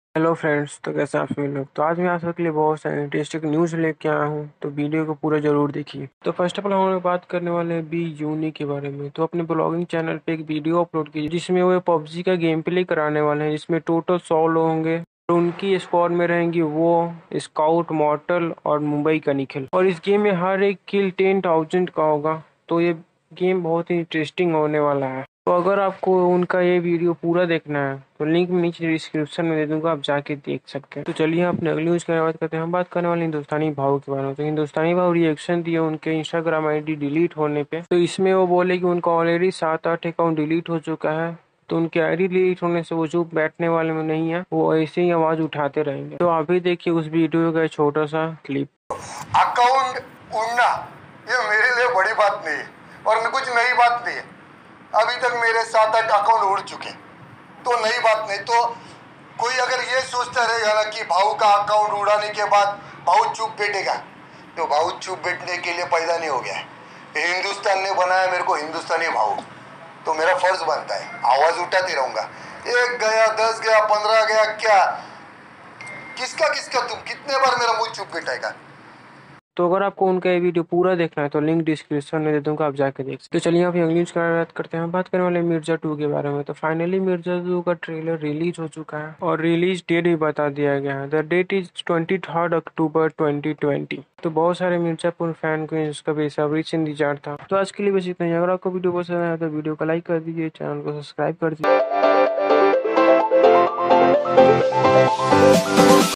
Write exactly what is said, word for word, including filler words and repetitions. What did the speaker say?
Hello friends, तो कैसे आप सभी लोग। तो आज मैं आप सबके लिए बहुत सारे इंटरेस्टिंग न्यूज़ लेके आया हूँ, तो वीडियो को पूरा जरूर देखिए। तो फर्स्ट ऑफ ऑल हम लोग बात करने वाले हैं बी यूनी के बारे में। तो अपने ब्लॉगिंग चैनल पे एक वीडियो अपलोड की जिसमें वो पबजी का गेम प्ले कराने वाले हैं, जिसमें टोटल सौ लोग होंगे और उनकी स्क्वाड में रहेंगी वो स्काउट, मॉर्टल और मुंबई का निखिल। और इस गेम में हर एक किल टेन थाउजेंड का होगा। तो ये गेम बहुत ही इंटरेस्टिंग होने वाला है। तो अगर आपको उनका ये वीडियो पूरा देखना है तो लिंक मैं नीचे डिस्क्रिप्शन में दे दूंगा, आप जाके देख सकते हैं। तो चलिए अपने अगली न्यूज़ की बात करते हैं। हम बात करने वाले हिंदुस्तानी भाव के बारे में। तो हिंदुस्तानी भाव रिएक्शन दिए उनके इंस्टाग्राम आईडी डिलीट होने पे। तो इसमें वो बोले कि उनका ऑलरेडी सात आठ अकाउंट डिलीट हो चुका है। तो उनके आईडी डिलीट होने से वो चुप बैठने वाले में नहीं है, वो ऐसे ही आवाज उठाते रहेंगे। तो अभी देखिए उस वीडियो का छोटा सा क्लिप। अकाउंट उड़ना ये मेरे लिए बड़ी बात नहीं है और कुछ नई बात नहीं है। अभी तक मेरे सात आठ अकाउंट उड़ चुके, तो नई बात नहीं। तो कोई अगर ये सोचता रहेगा ना कि भाऊ का अकाउंट उड़ाने के बाद भाऊ चुप बैठेगा, तो भाऊ चुप बैठने के लिए पैदा नहीं हो गया है। हिंदुस्तान ने बनाया मेरे को हिंदुस्तानी भाऊ, तो मेरा फर्ज बनता है आवाज उठाते रहूंगा। एक गया, दस गया, पंद्रह गया, क्या किसका किसका तुम कितने बार मेरा मुंह चुप बैठाएगा। तो अगर आपको उनका ये वीडियो पूरा देखना है तो लिंक डिस्क्रिप्शन में दे दूंगा, आप जाके देख सकते। तो चलिए आप अगली न्यूज़ की बात करते हैं। हम बात करने वाले मिर्जा टू के बारे में। तो फाइनली मिर्जा टू का ट्रेलर रिलीज हो चुका है और रिलीज डेट भी बता दिया गया है। The date is twenty third October twenty twenty. तो बहुत सारे मिर्जापुर फैन को इसका बेसब्री से इंतजार था। तो आज के लिए बस इतना ही। अगर आपको वीडियो पसंद आया तो वीडियो को लाइक कर दीजिए, चैनल को सब्सक्राइब कर दीजिए।